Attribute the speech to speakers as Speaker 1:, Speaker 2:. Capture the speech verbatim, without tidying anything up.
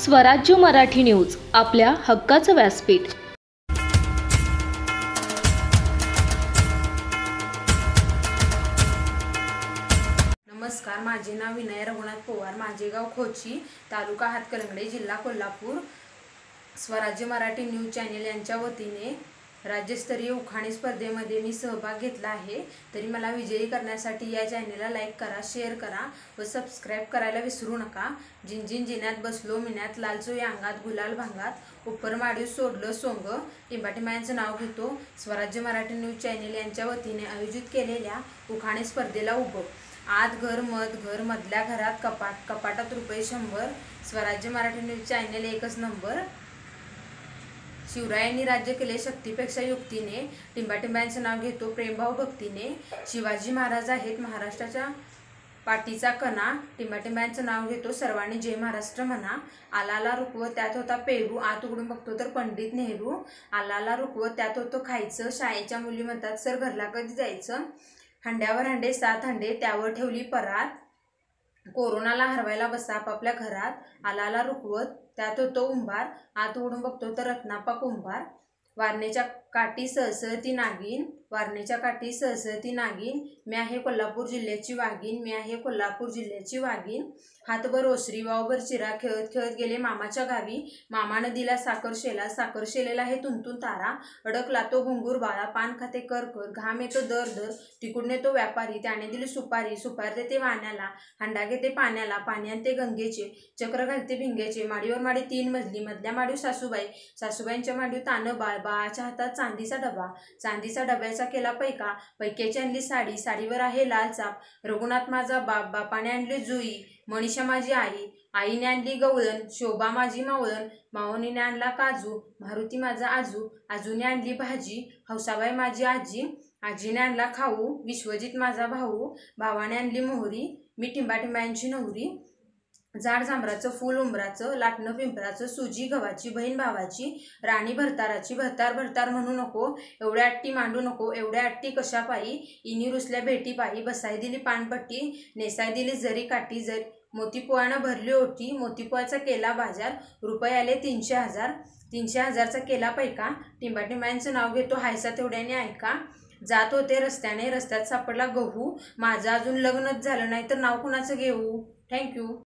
Speaker 1: स्वराज्य मराठी न्यूज, आपल्या हक्काचं व्यासपीठ।
Speaker 2: नमस्कार, माझे नाव विनय रघुनाथ पवार, माझे गाव खोची, तालुका हातकलंगडे, जिल्हा कोल्हापूर। स्वराज्य मराठी न्यूज चॅनल यांच्या वतीने राज्यस्तरीय उखाणे स्पर्धेमध्ये मी सहभाग घेतला आहे। तरी मला विजयी करण्यासाठी या चॅनलला लाईक करा, शेअर करा व सबस्क्राइब करायला विसरू नका। जिंजिन जिन्यात बसलो मिन्यात, लालचोई अंगात गुलाल भांगात, उपर माडीव सोडलं सोंग, टिंबाटिंबायांचं नाव घेतो। स्वराज्य मराठी न्यूज चॅनल यांच्या वतीने आयोजित केलेल्या उखाणे स्पर्धेला उभं। आत घर मध घर, मधल्या घरात कपाट, कपाटात रुपये शंभर। स्वराज्य मराठी न्यूज चॅनल एकच नंबर। शिवरायांनी राज्य केले शक्तीपेक्षा युक्तीने, टिंबाटिंबायांचं नाव घेतो प्रेमभाव भक्तीने। शिवाजी महाराज आहेत महाराष्ट्राच्या पाठीचा कणा, टिंबाटिंबायांचं नाव घेतो सर्वांनी जय महाराष्ट्र म्हणा। आलाला रुकवत त्यात होता पेरू, आत उघडून बघतो तर पंडित नेहरू। आलाला रुकवत त्यात होतं खायचं, शाळेच्या मुली म्हणतात सर घरला कधी जायचं। हंड्यावर हंडे सात हंडे, त्यावर ठेवली परात, कोरोनाला हरवायला बसा आपापल्या घरात। आलाला रुकवत त्यात होतो उंबार, आत उघडून बघतो तर रत्नापा कुंभार। वारणेच्या काठी सहसळती नागिन, वारणेच्या काठी सहसळती नागिन, मी आहे कोल्हापूर जिल्ह्याची वाघीण, मी आहे कोल्हापूर जिल्ह्याची वाघीण। हातभर ओसरी वावभर चिरा, खेळत खेळत गेले मामाच्या गावी, मामानं दिला साखर शेला, साखर शेलेला हे तुंतून तारा। अडकला तो घुंगूर बाळा, पान खाते कर कर, घाम येतो दर दर, तिकडून येतो व्यापारी, त्याने दिली सुपारी, सुपारी देते वाण्याला, हंडा घेते पाण्याला, पाणी आणते गंगेचे, चक्र घालते भिंगेचे। माडीवर माडी तीन मजली, मधल्या माडीव सासूबाई, सासूबाईंच्या माडीव तानं बाळ, बाळाच्या हातात चांदीचा डबा, चांदीचा डब्याचा केला पैका, पैक्याची आणली साडी, साडीवर आहे लाल चाप। रघुनाथ माझा बाप, बापाने आणली जुई, मनीषा माझी आई, आईने आणली गवळण, शोभा माझी मावळण, मावनीने आणला काजू, मारुती माझा आजू, आजूने आणली भाजी, हौसाबाई माझी आजी, आजीने आणला खाऊ, विश्वजित माझा भाऊ, भावाने आणली मोहरी, मी टिंबाटिंबायांची नवरी। झाड जांभराचं, फुल उंबराचं, लाटणं पिंपराचं, सुजी गव्हाची, बहीण भावाची, राणी भरताराची, भरतार भरतार म्हणू नको, एवढ्या अट्टी मांडू नको, एवढ्या अट्टी कशा पायी, इनी रुसल्या भेटी पायी, बसाय दिली पानपट्टी, नेसाय दिली जरी काठी, जरी मोतीपोळ्यानं भरली ओटी, मोतीपोळ्याचा केला बाजार, रुपये आले तीनशे हजार, तीनशे हजारचा केला पैका, टिंबाटिंबायांचं नाव घेतो हायसा तेवढ्याने ऐका। जात होते रस्त्याने, रस्त्यात सापडला गहू, माझं अजून लग्नच झालं नाही तर नाव कुणाचं घेऊ। थँक्यू।